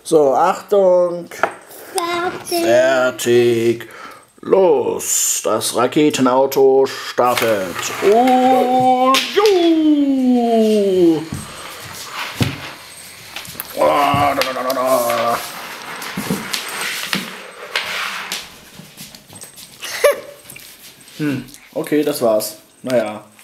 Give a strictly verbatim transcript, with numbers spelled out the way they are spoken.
So, Achtung. Fertig. Fertig. Los. Das Raketenauto startet. Oh, juhu. Oh, da, da, da, da. Hm, okay, das war's. Naja.